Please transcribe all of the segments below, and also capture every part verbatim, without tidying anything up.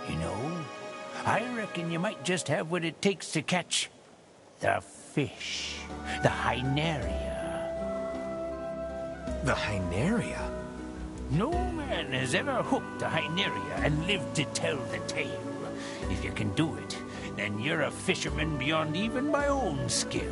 You know, I reckon you might just have what it takes to catch the fish, the Hyneria. The Hyneria? No man has ever hooked a Hyneria and lived to tell the tale. If you can do it, then you're a fisherman beyond even my own skill.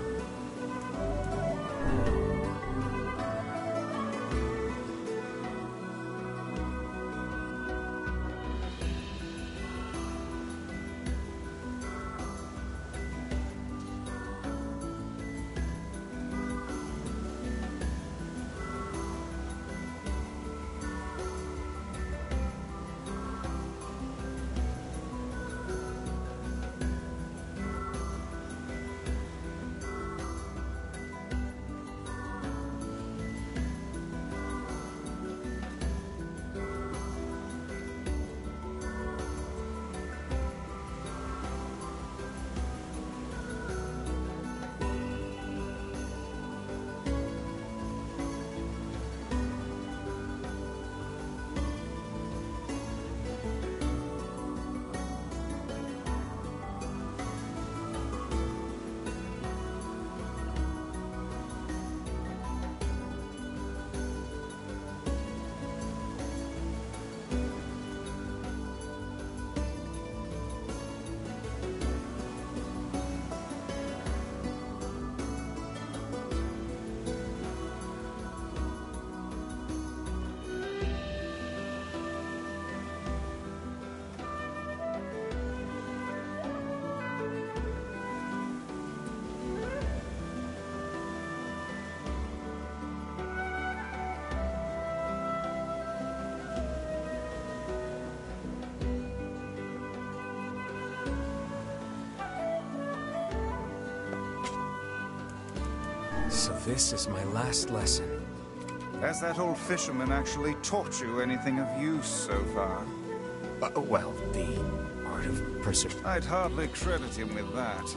So this is my last lesson. Has that old fisherman actually taught you anything of use so far? Uh, well, the art of perseverance. I'd hardly credit him with that.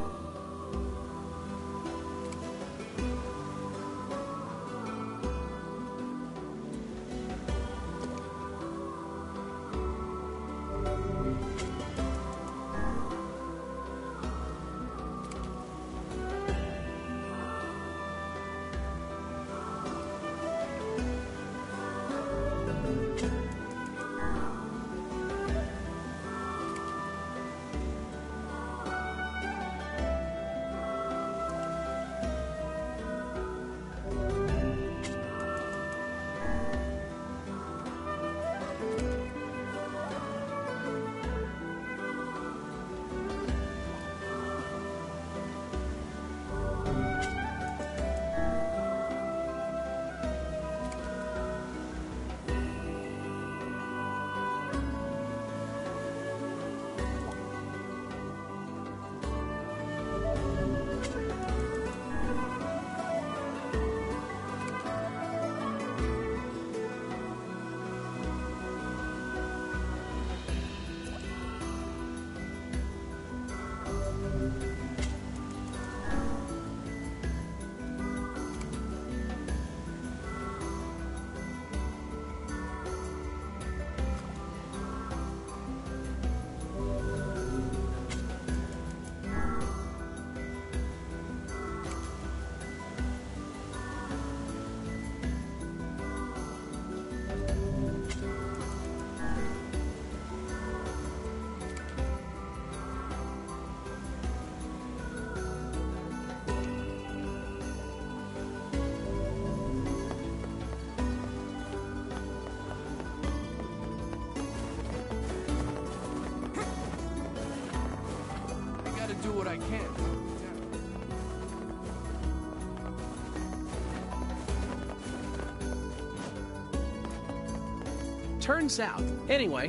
Do what I can. Turns out, anyway.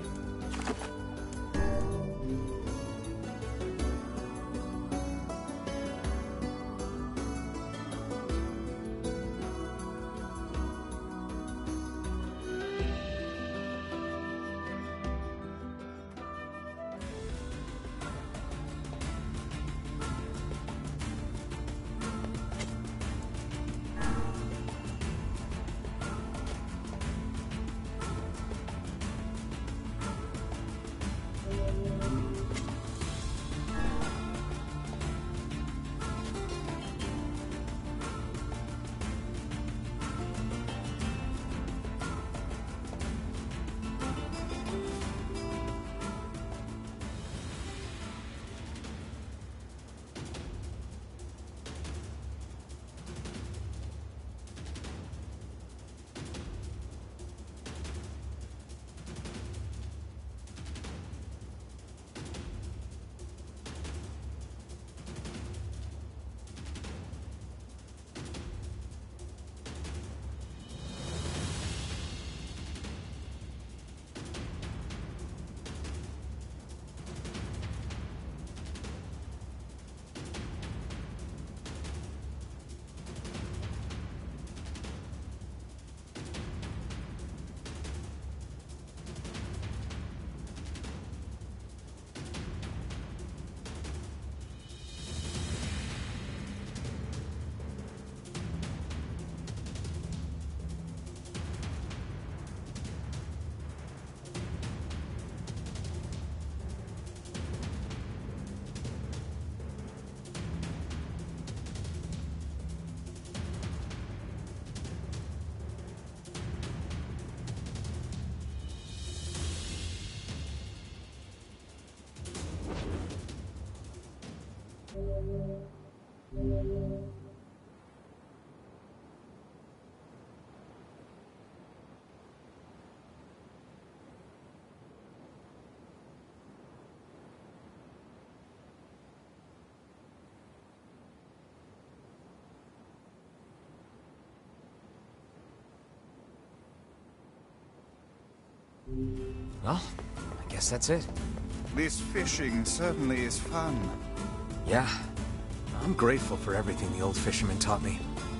Well, I guess that's it. This fishing certainly is fun. Yeah. I'm grateful for everything the old fisherman taught me.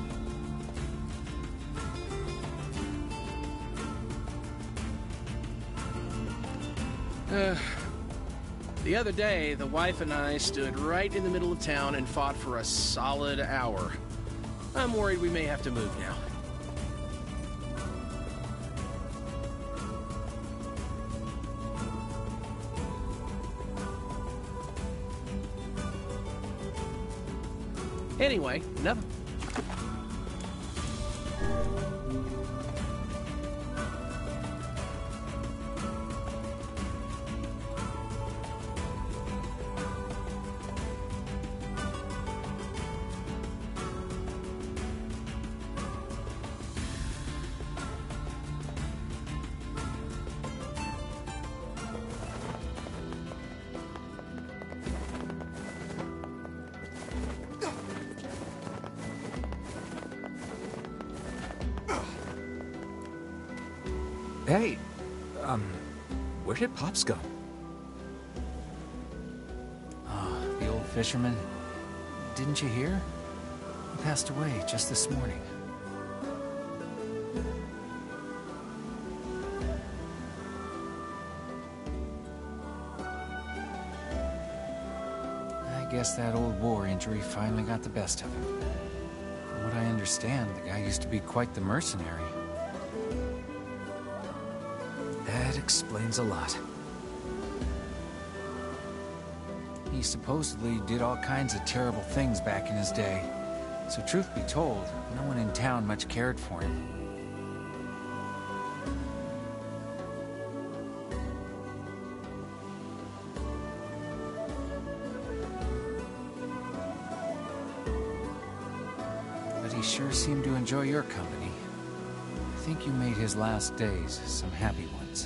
Uh, the other day, the wife and I stood right in the middle of town and fought for a solid hour. I'm worried we may have to move now. Anyway, enough. Hey, um, where did Pops go? Ah, the old fisherman. Didn't you hear? He passed away just this morning. I guess that old war injury finally got the best of him. From what I understand, the guy used to be quite the mercenary. That explains a lot. He supposedly did all kinds of terrible things back in his day. So truth be told, no one in town much cared for him. But he sure seemed to enjoy your company. I think you made his last days some happy ones.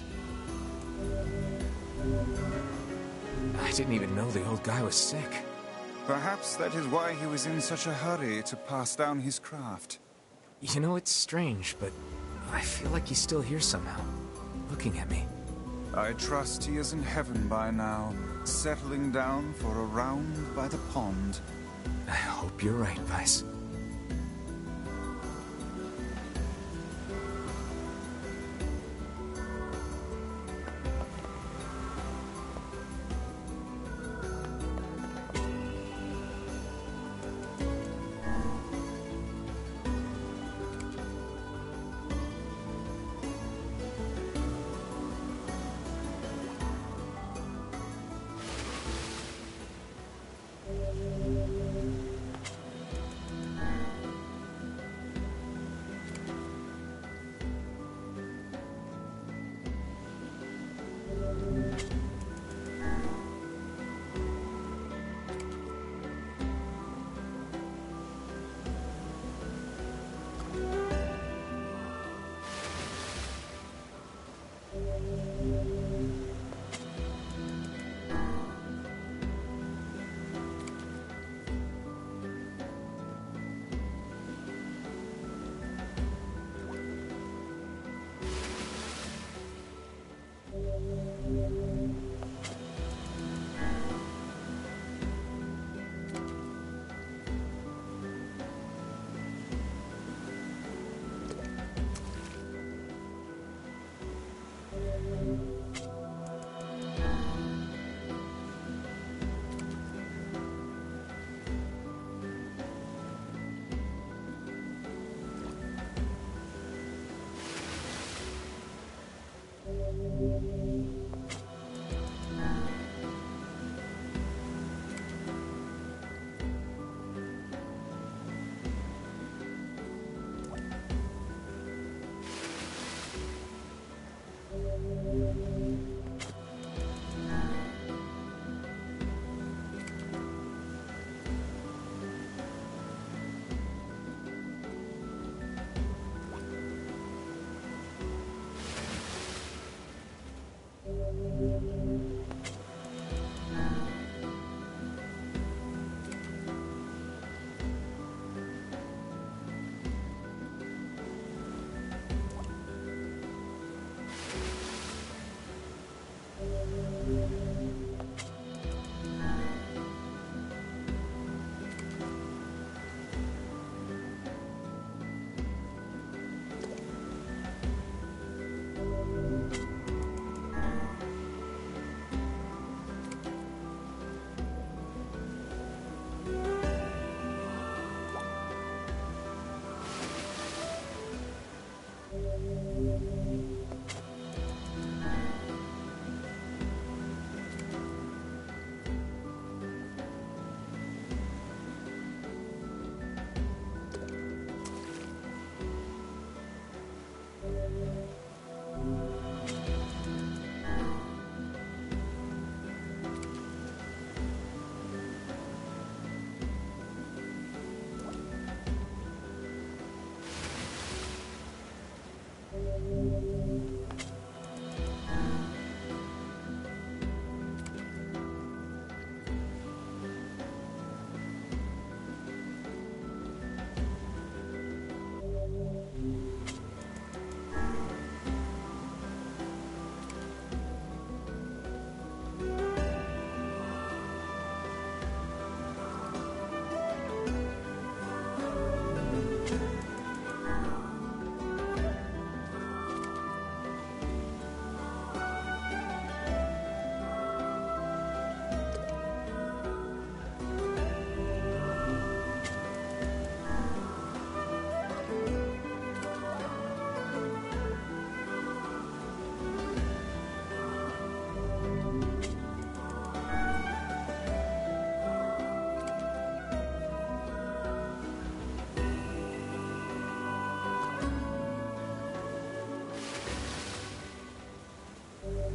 I didn't even know the old guy was sick. Perhaps that is why he was in such a hurry to pass down his craft. You know, it's strange, but I feel like he's still here somehow, looking at me. I trust he is in heaven by now, settling down for a round by the pond. I hope you're right, Vice.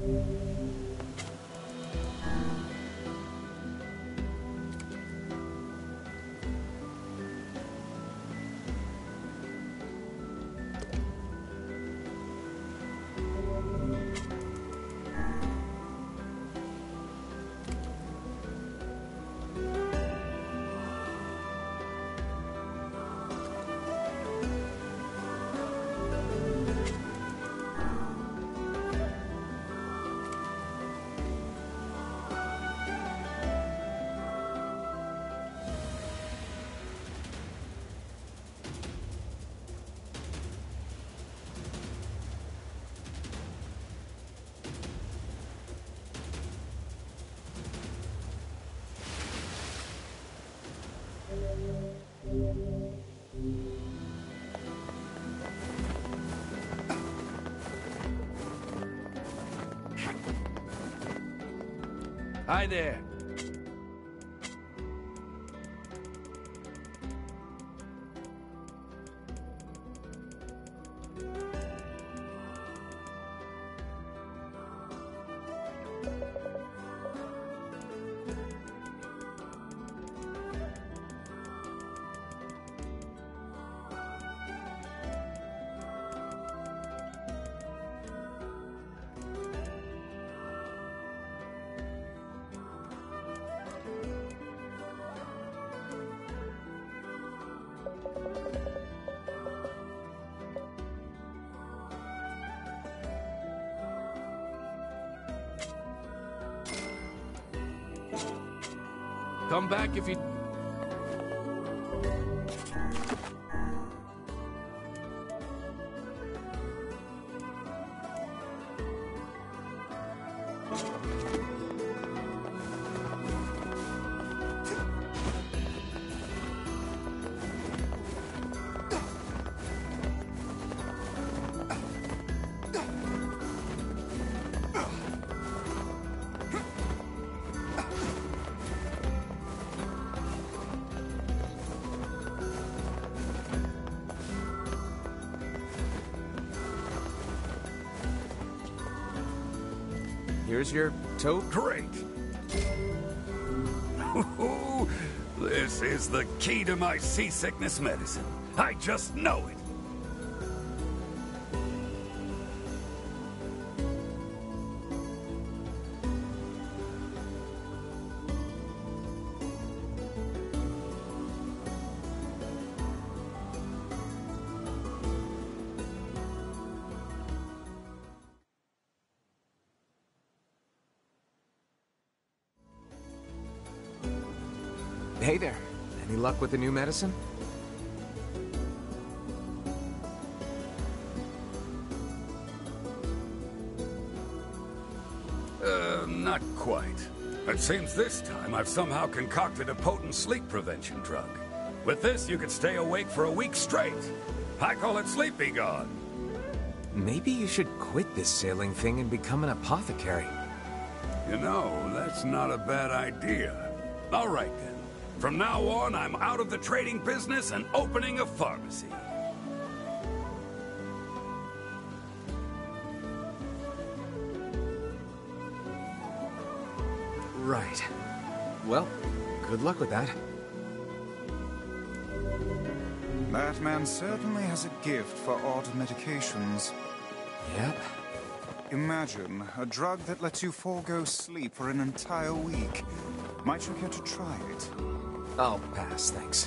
Hi there. Come back if you... Here's your tote. Great! This is the key to my seasickness medicine. I just know it. Hey there. Any luck with the new medicine? Uh, not quite. It seems this time I've somehow concocted a potent sleep prevention drug. With this, you could stay awake for a week straight. I call it Sleepy Gone. Maybe you should quit this sailing thing and become an apothecary. You know, that's not a bad idea. All right, then. From now on, I'm out of the trading business and opening a pharmacy. Right. Well, good luck with that. That man certainly has a gift for odd medications. Yep. Imagine a drug that lets you forego sleep for an entire week. Might you care to try it? I'll pass, thanks.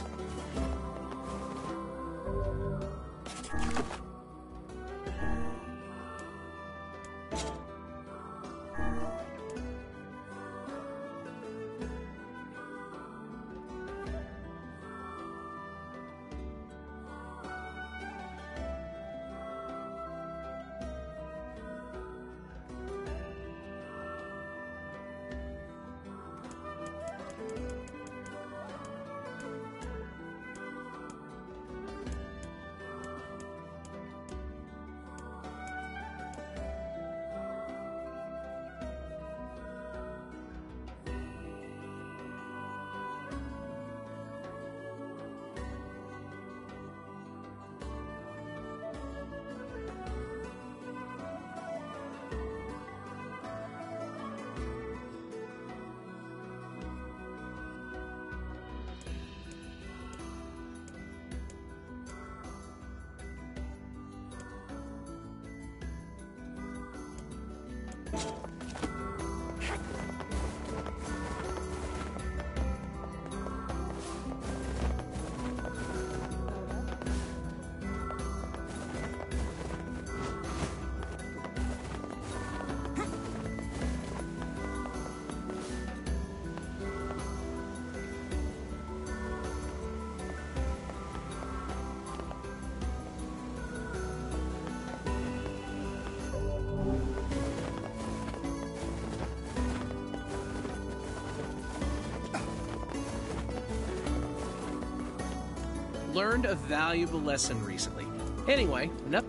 Learned a valuable lesson recently. Anyway, enough.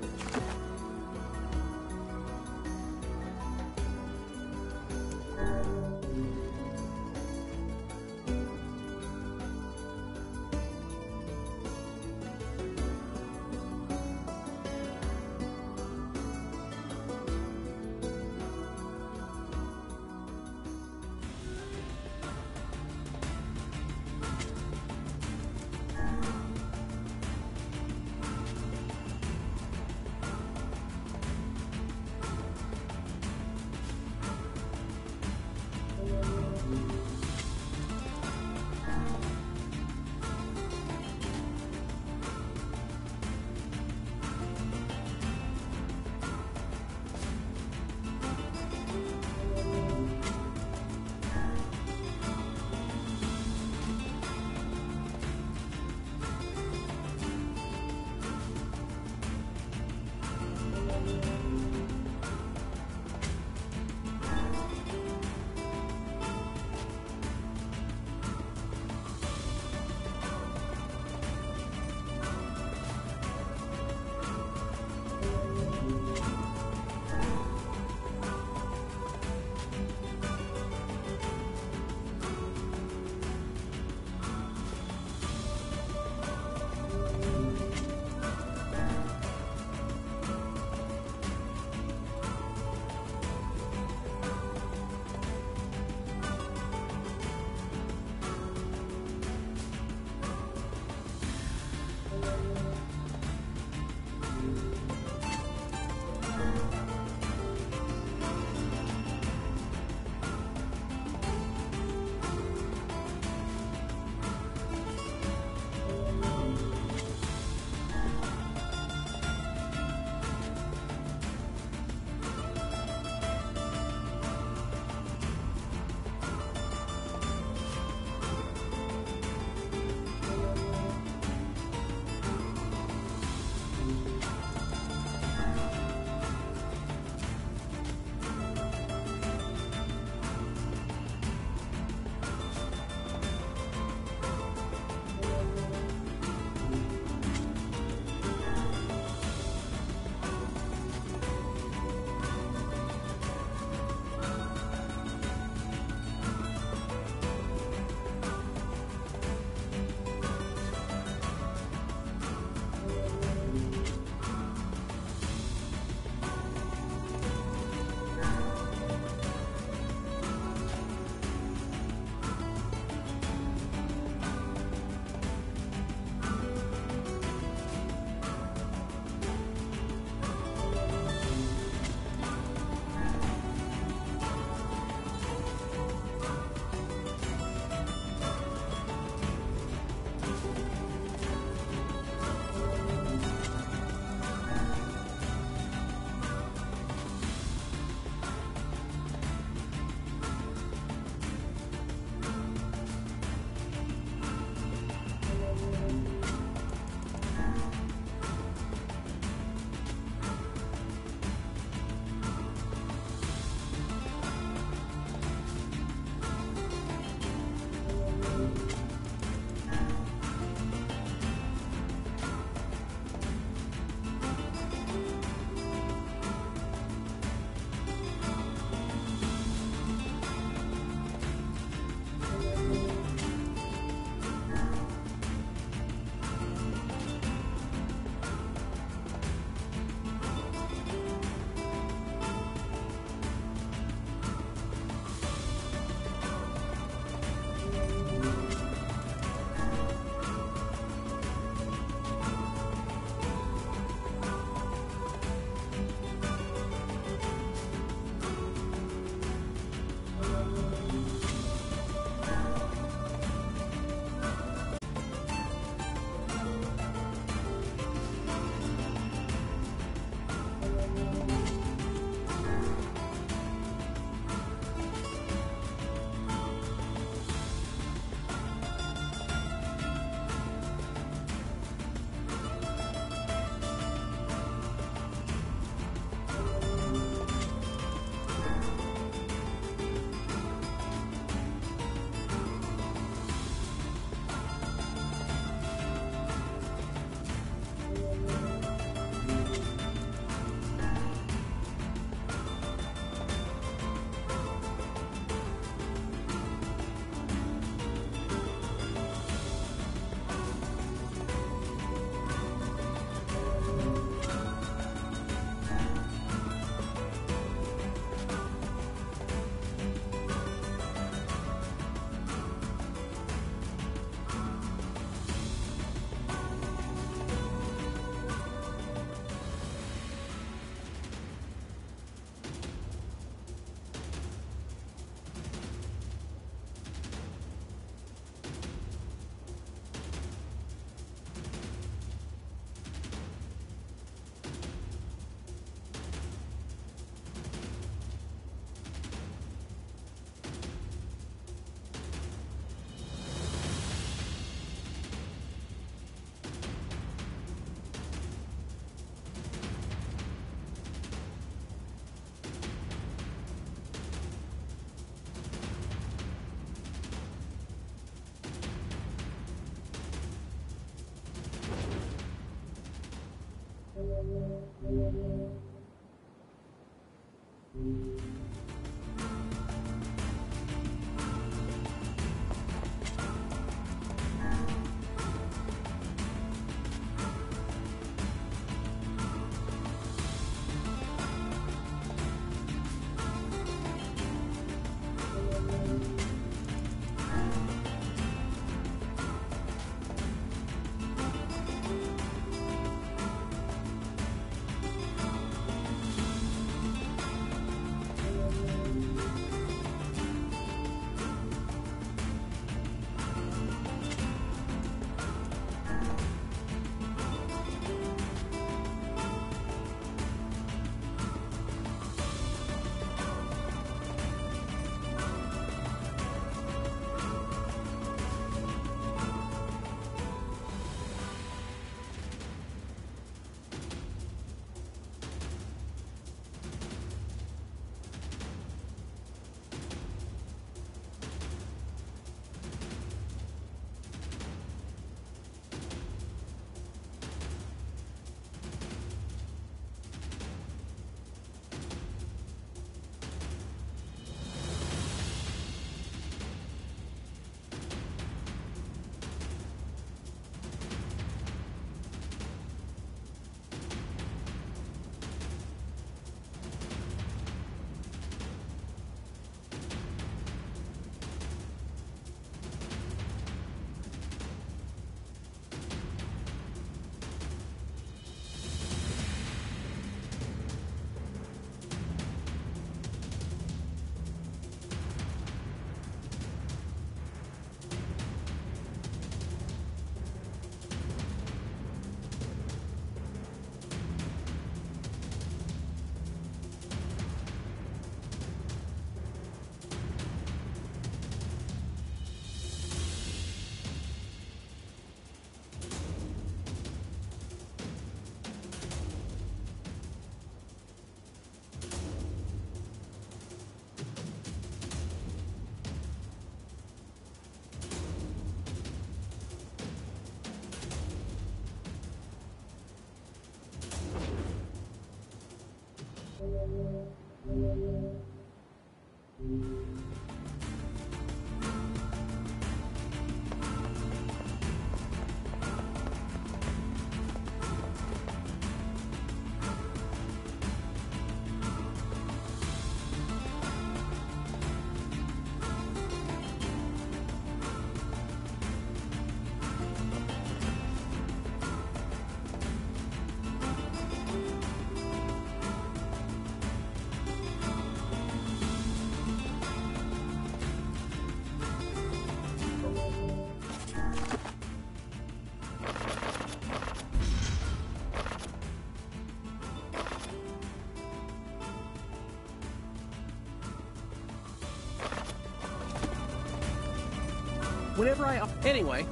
Whenever I... Anyway...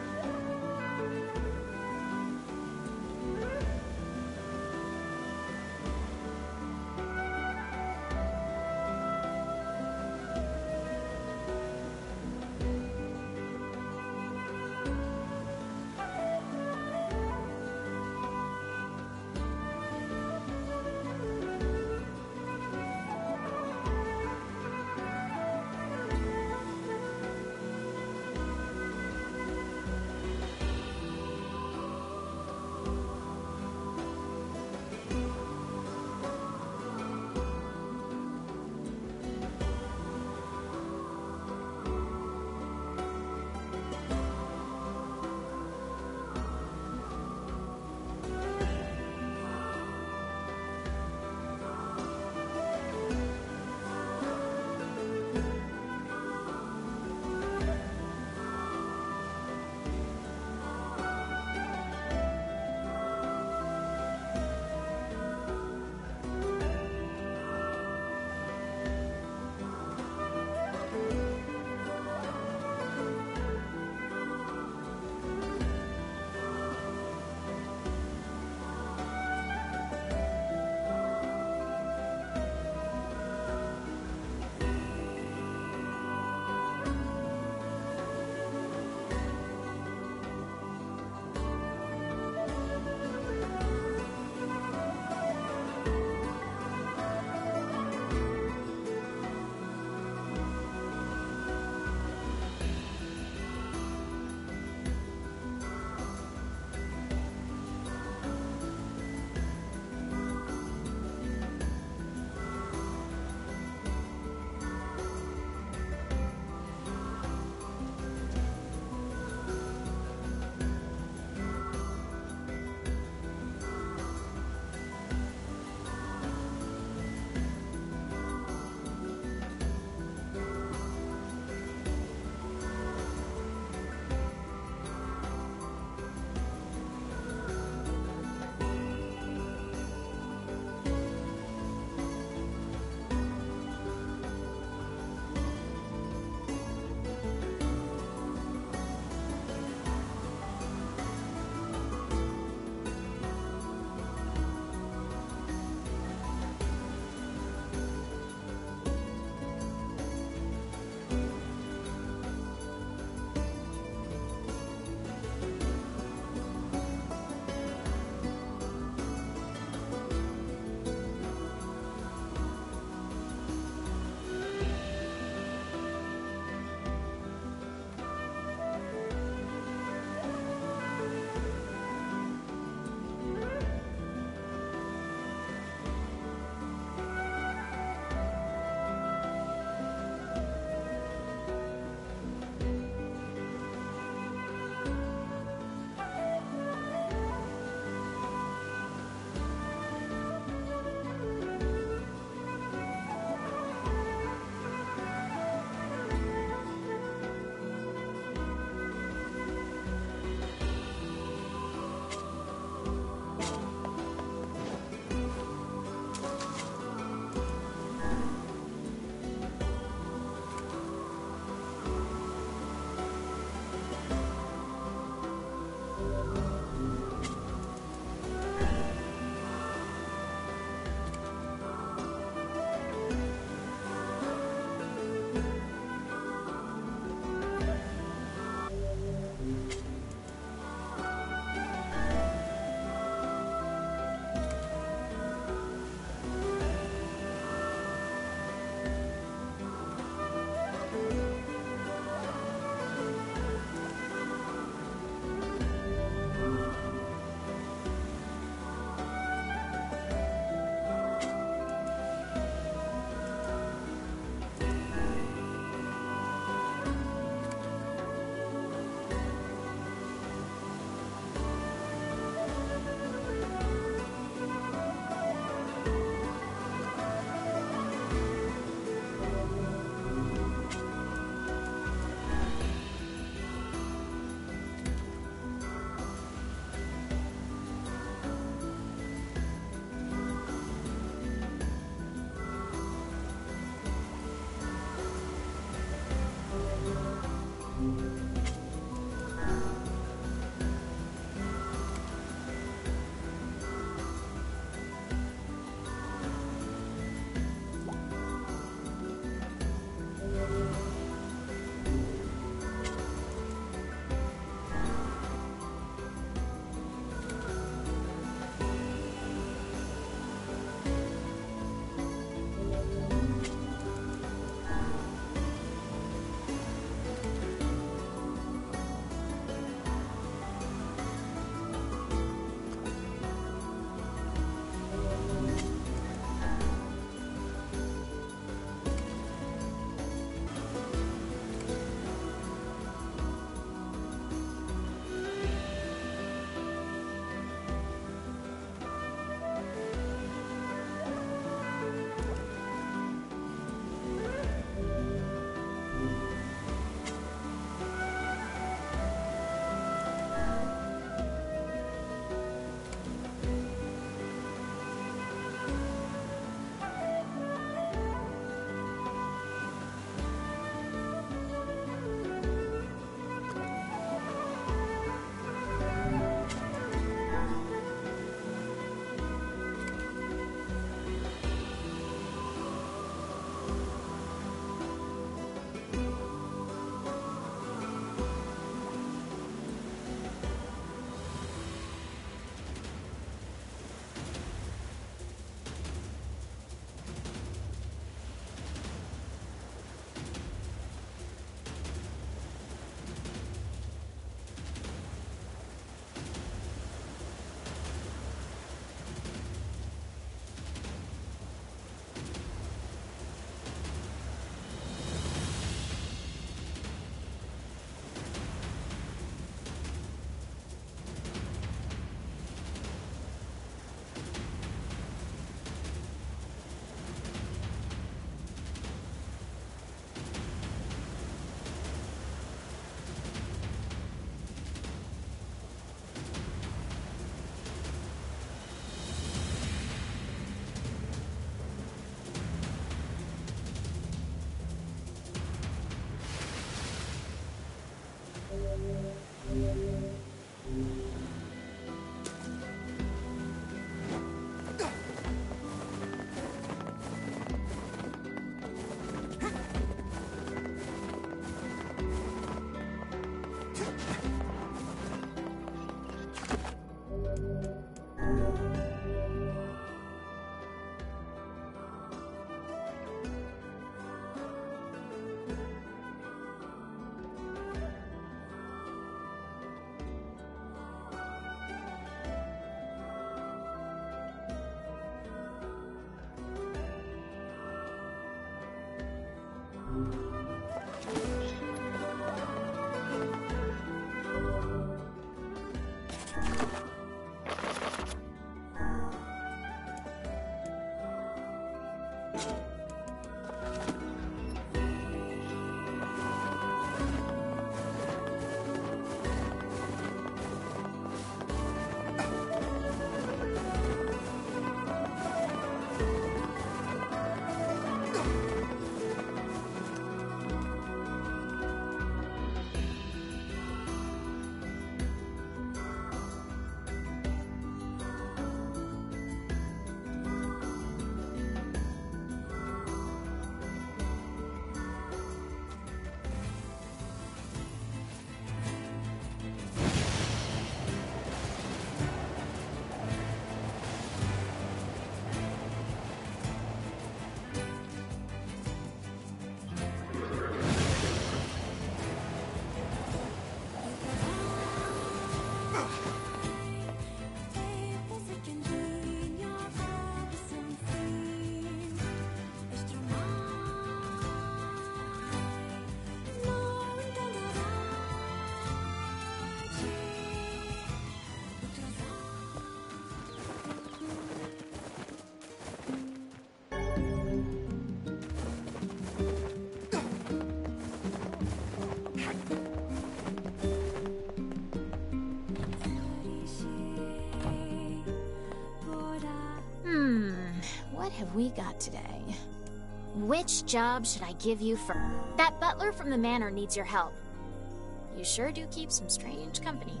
What have we got today? Which job should I give you first? That butler from the manor needs your help. You sure do keep some strange company.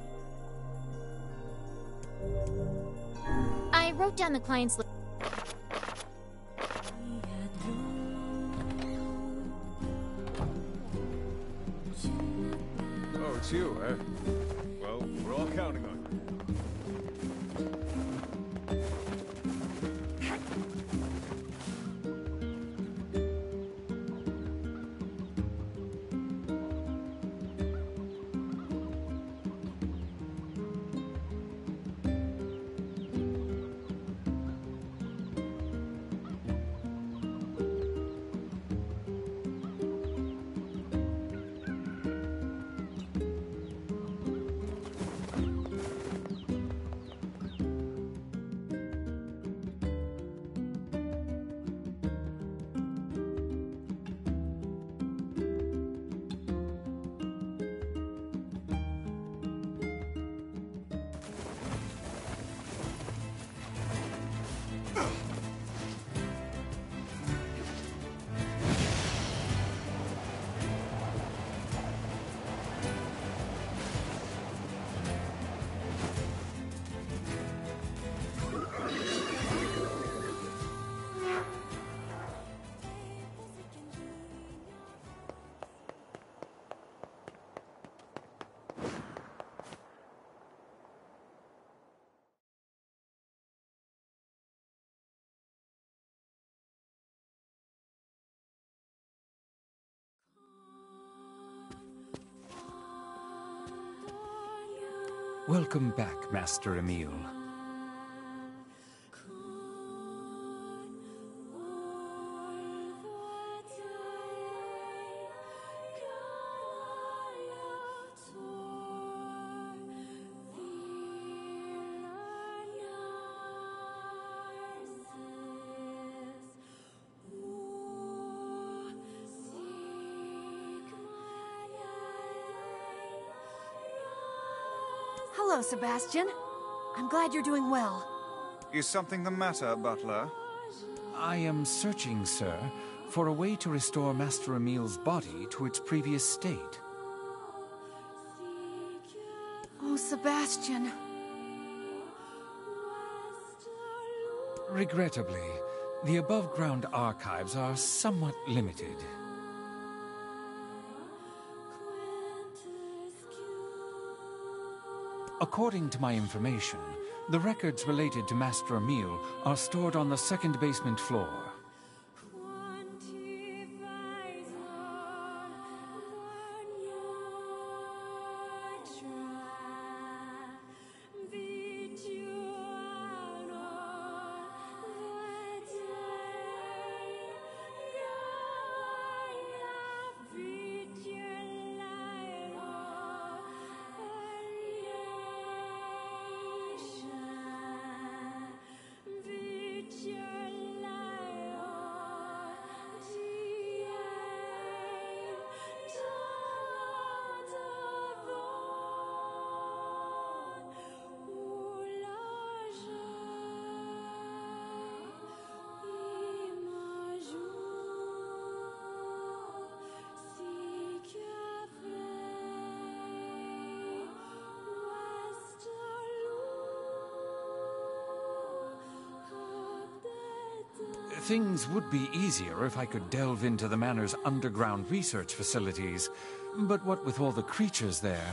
I wrote down the client's list. Oh, it's you, eh? Well, we're all counting on you. Welcome back, Master Emil. Hello, Sebastian. I'm glad you're doing well. Is something the matter, Butler? I am searching, sir, for a way to restore Master Emil's body to its previous state. Oh, Sebastian. Regrettably, the above-ground archives are somewhat limited. According to my information, the records related to Master Emil are stored on the second basement floor. Things would be easier if I could delve into the Manor's underground research facilities, but what with all the creatures there...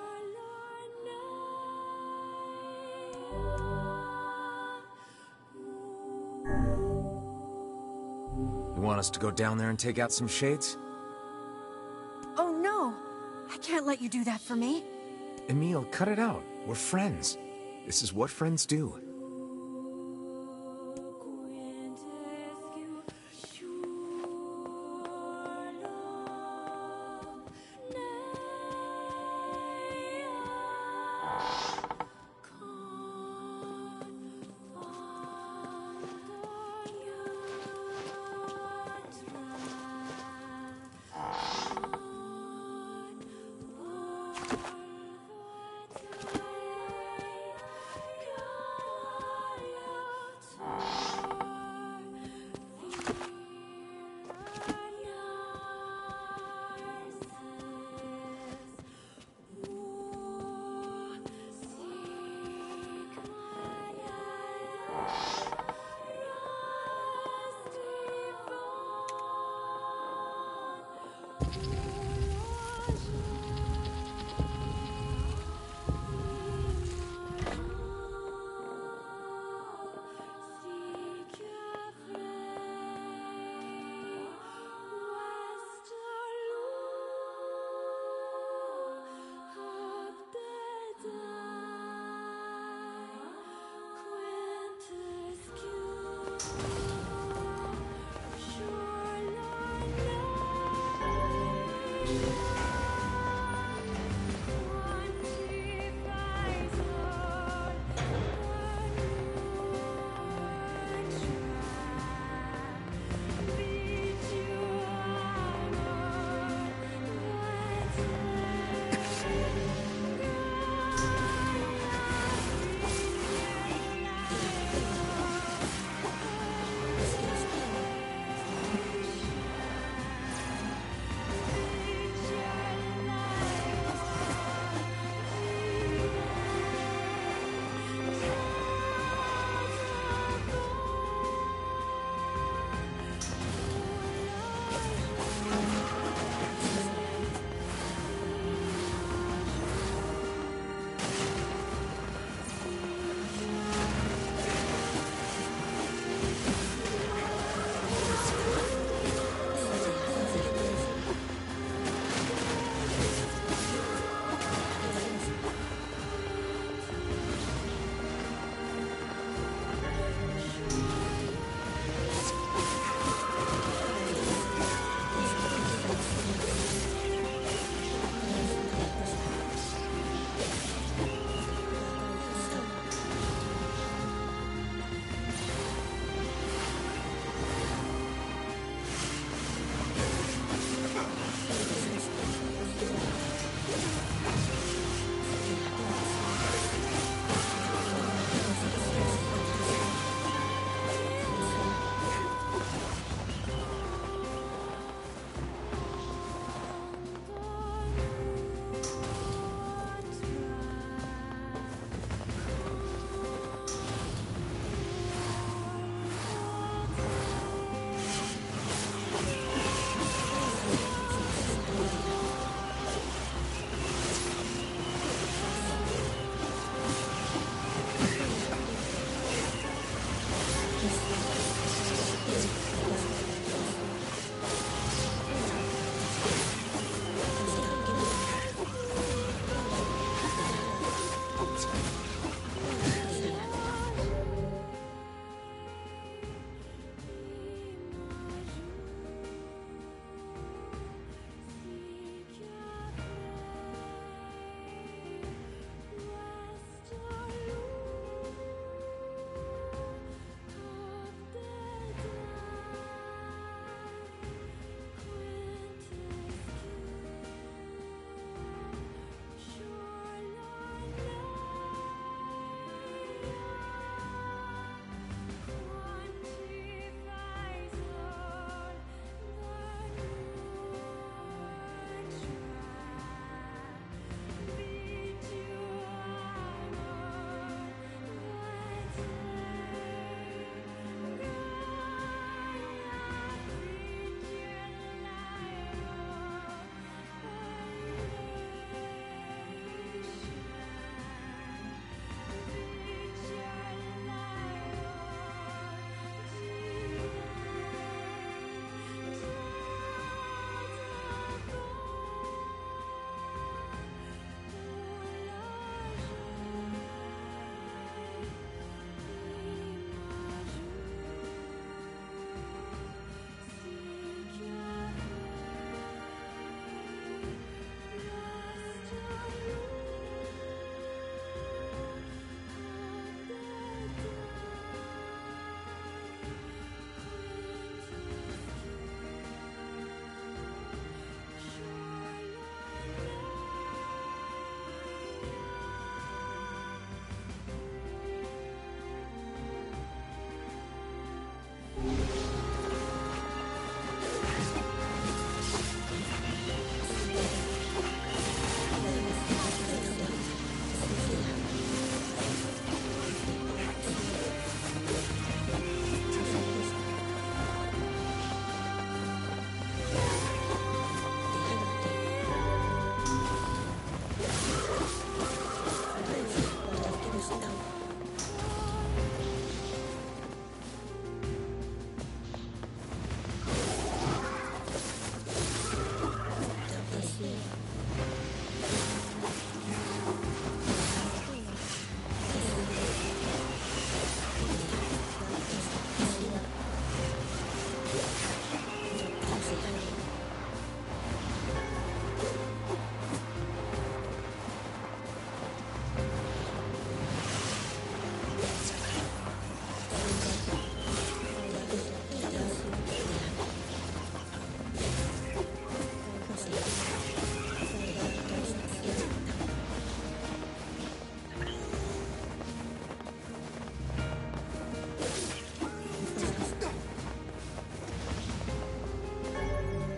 You want us to go down there and take out some shades? Oh no! I can't let you do that for me. Emil, cut it out. We're friends. This is what friends do.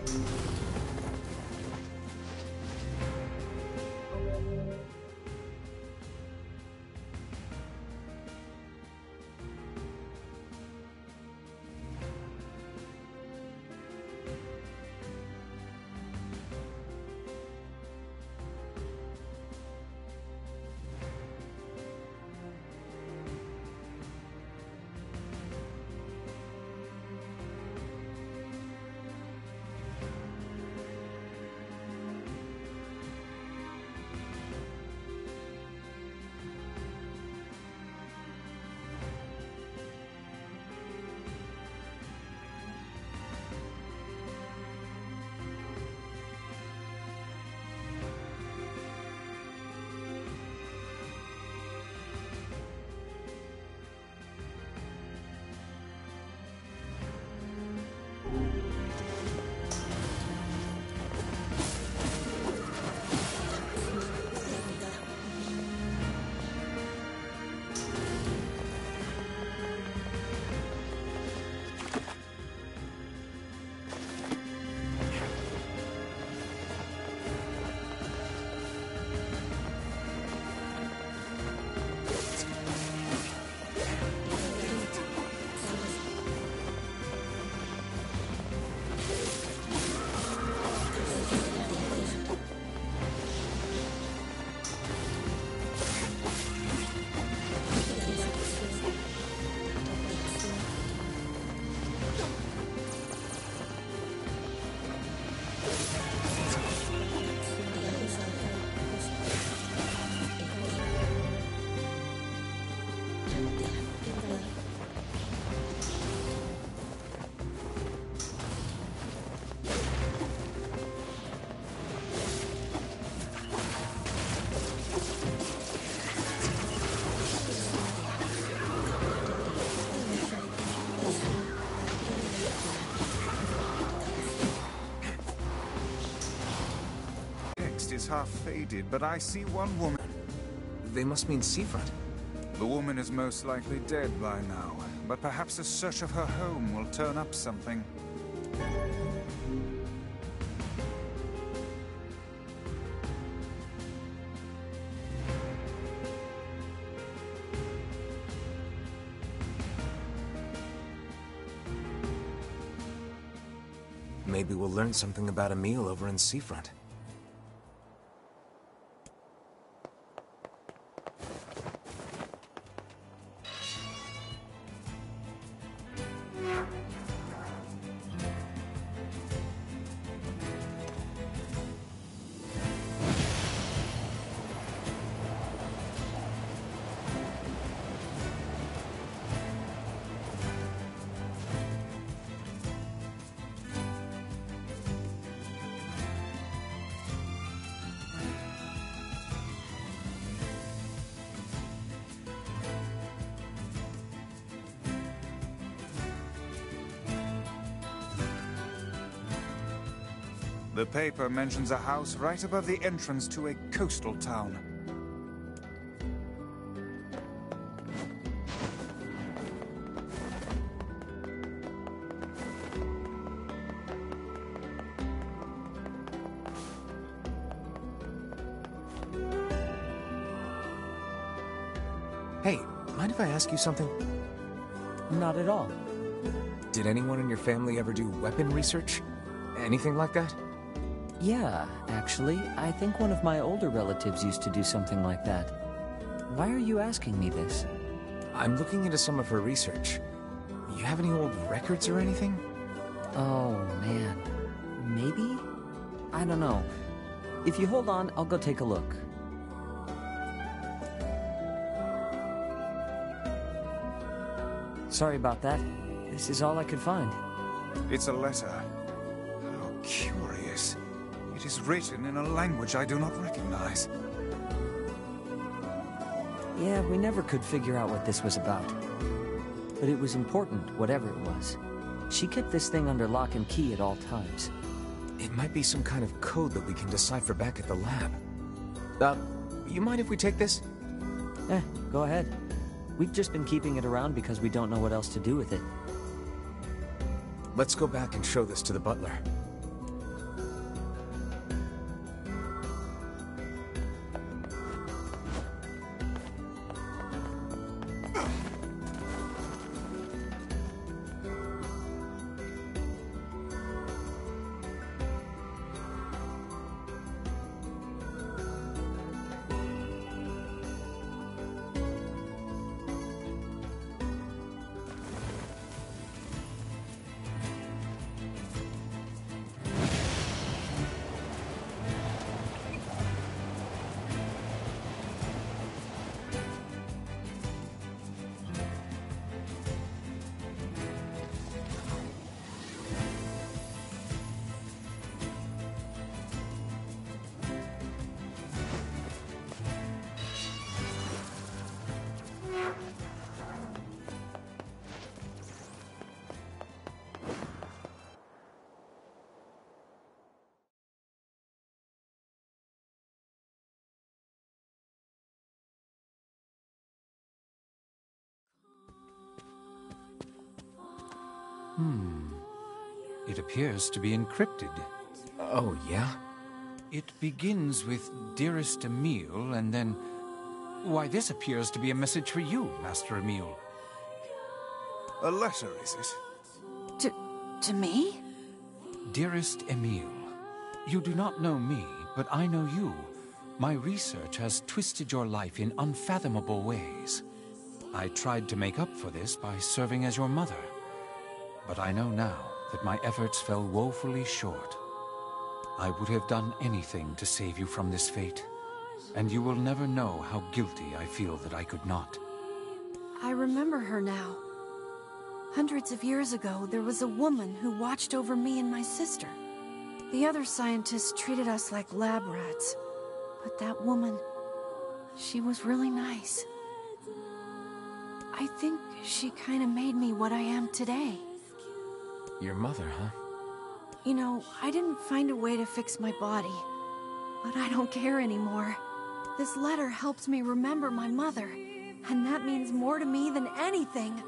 Is half faded, but I see one woman. They must mean Seafront. The woman is most likely dead by now, but perhaps a search of her home will turn up something. Maybe we'll learn something about Emil over in Seafront. The paper mentions a house right above the entrance to a coastal town. Hey, mind if I ask you something? Not at all. Did anyone in your family ever do weapon research? Anything like that? Yeah, actually, I think one of my older relatives used to do something like that. Why are you asking me this? I'm looking into some of her research. You have any old records or anything? Oh, man. Maybe? I don't know. If you hold on, I'll go take a look. Sorry about that. This is all I could find. It's a letter. How curious. It is written in a language I do not recognize. Yeah, we never could figure out what this was about. But it was important, whatever it was. She kept this thing under lock and key at all times. It might be some kind of code that we can decipher back at the lab. Uh, you mind if we take this? Eh, go ahead. We've just been keeping it around because we don't know what else to do with it. Let's go back and show this to the butler. Hmm. It appears to be encrypted. Oh, yeah? It begins with Dearest Emile, and then... Why, this appears to be a message for you, Master Emile. A letter, is it? To... to me? Dearest Emile, you do not know me, but I know you. My research has twisted your life in unfathomable ways. I tried to make up for this by serving as your mother, but I know now that my efforts fell woefully short. I would have done anything to save you from this fate, and you will never know how guilty I feel that I could not. I remember her now. Hundreds of years ago, there was a woman who watched over me and my sister. The other scientists treated us like lab rats, but that woman, she was really nice. I think she kind of made me what I am today. Your mother, huh? You know, I didn't find a way to fix my body, but I don't care anymore. This letter helps me remember my mother, and that means more to me than anything.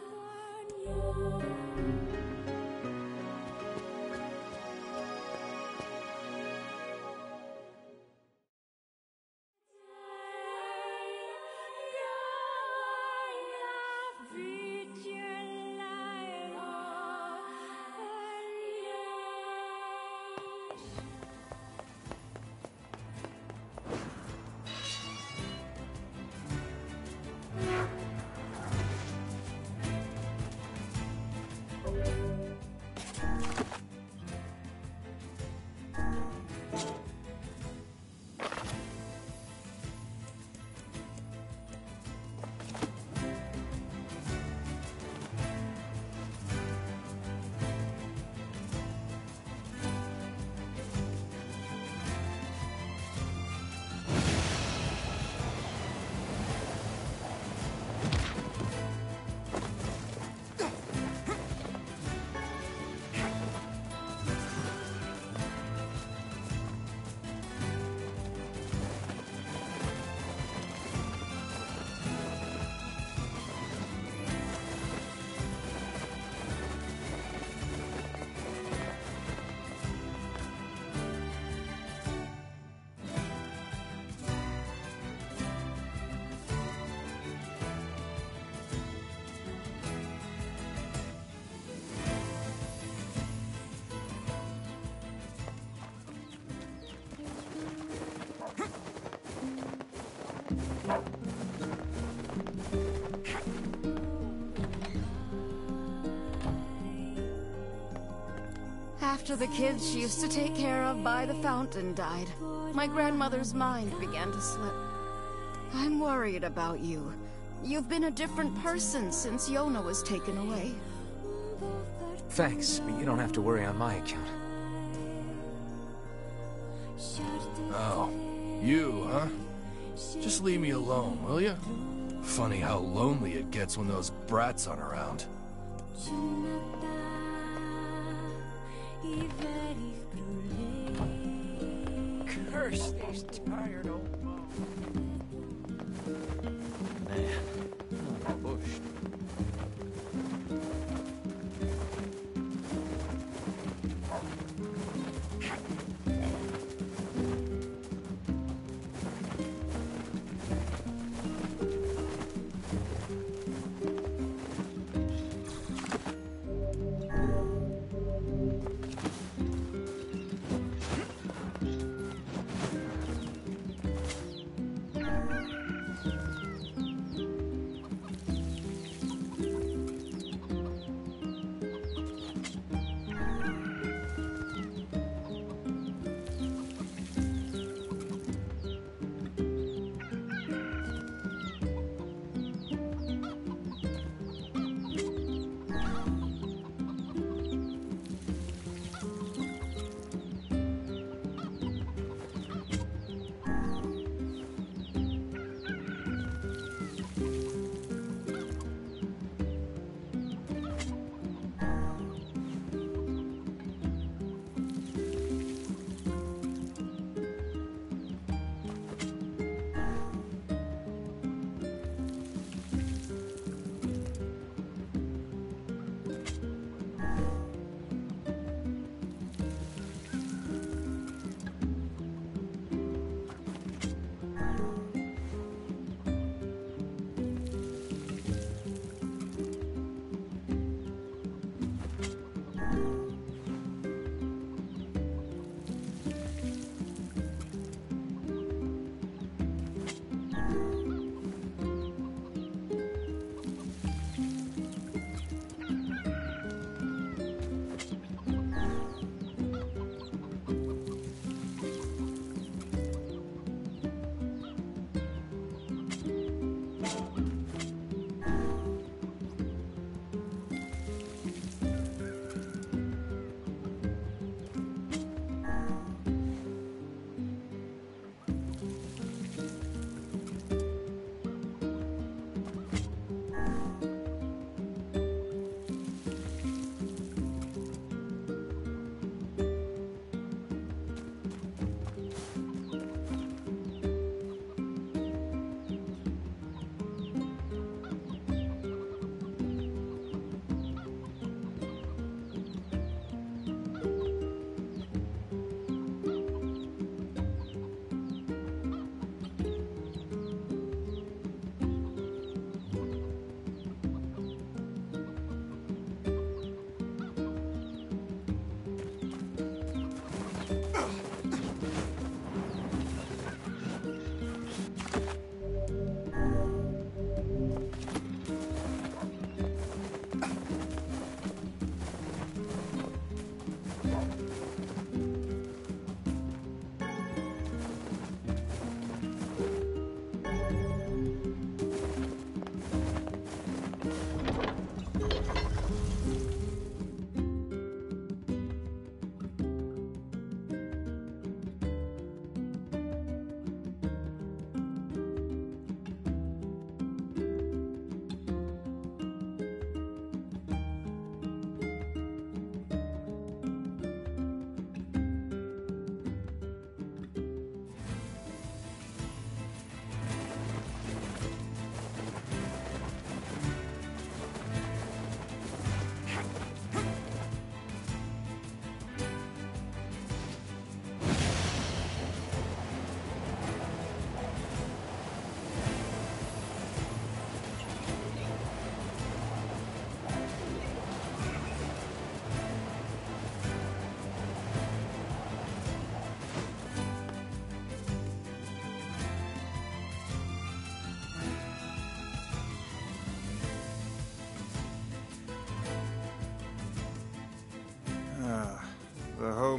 After the kids she used to take care of by the fountain died, my grandmother's mind began to slip. I'm worried about you. You've been a different person since Yona was taken away. Thanks, but you don't have to worry on my account. Oh, you, huh? Just leave me alone, will ya? Funny how lonely it gets when those brats aren't around. Curse these tired old bones. Man, I'm bushed.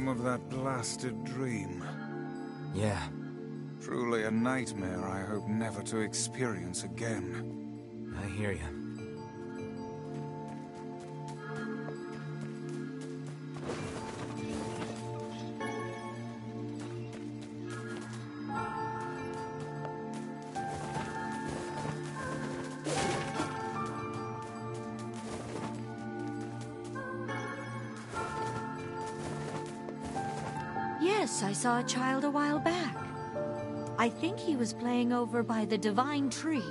home of that blasted dream. Yeah. Truly a nightmare I hope never to experience again. I hear you. Yes, I saw a child a while back. I think he was playing over by the Divine Tree.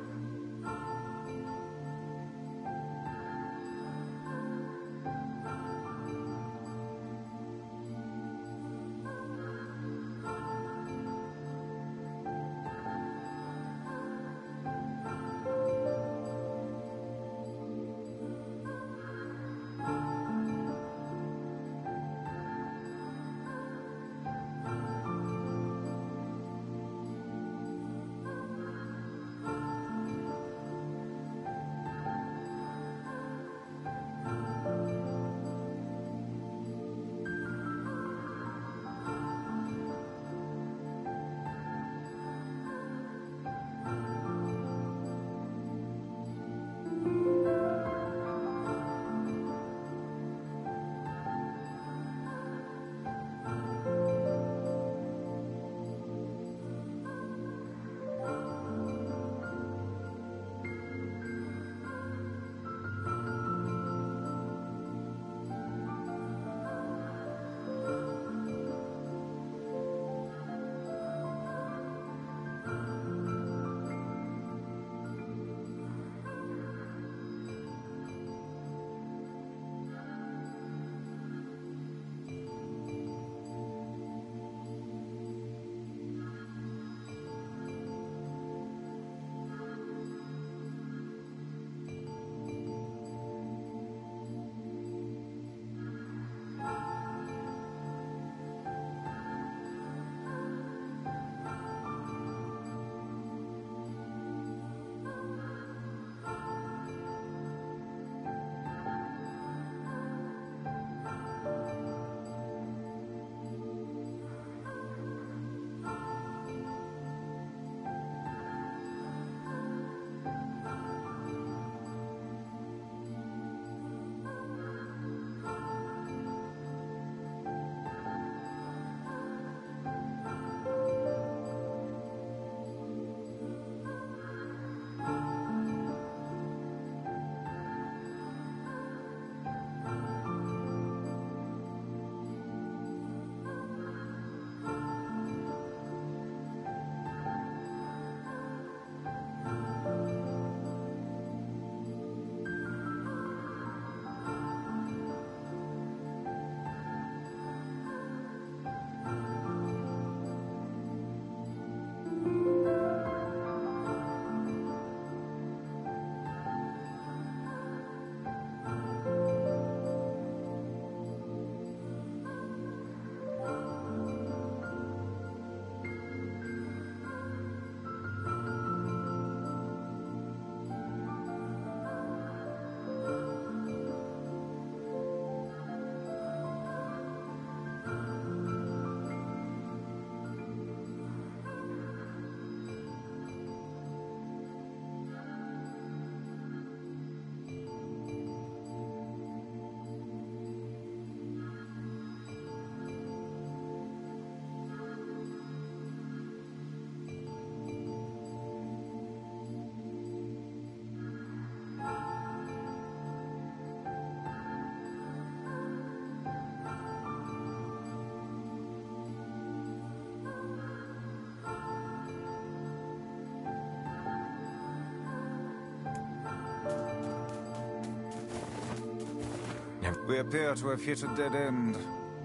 We appear to have hit a dead end.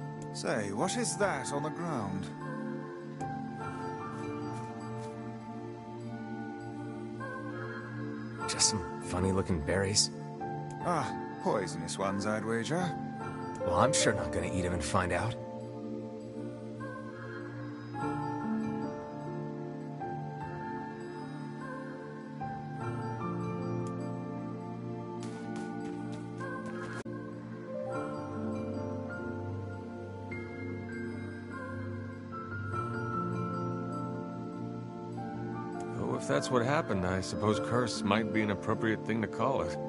Say, what is that on the ground? Just some funny-looking berries. Ah, poisonous ones, I'd wager. Well, I'm sure not gonna eat them and find out. if that's what happened, I suppose curse might be an appropriate thing to call it.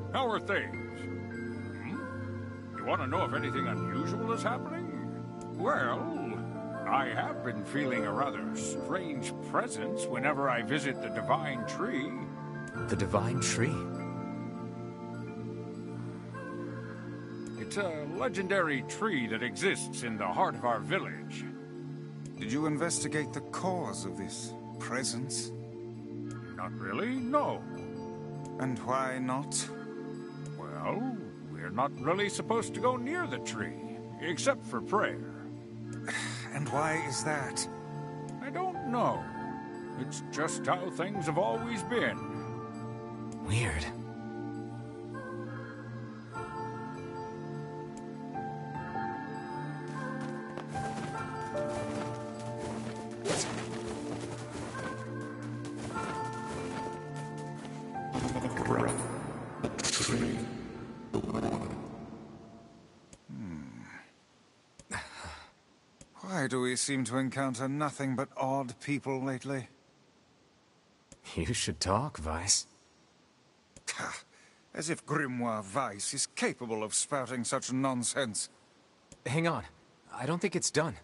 How are things? Hmm? You want to know if anything unusual is happening? Well, I have been feeling a rather strange presence whenever I visit the Divine Tree. The Divine Tree? It's a legendary tree that exists in the heart of our village. Did you investigate the cause of this presence? Not really, no. And why not? Well, we're not really supposed to go near the tree, except for prayer. And why is that? I don't know. It's just how things have always been. Weird. Why do we seem to encounter nothing but odd people lately? You should talk, Weiss. As if Grimoire Weiss is capable of spouting such nonsense. Hang on. I don't think it's done.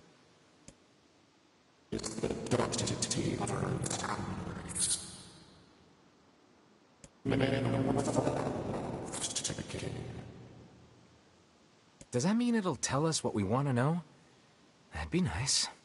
Does that mean it'll tell us what we want to know? That'd be nice.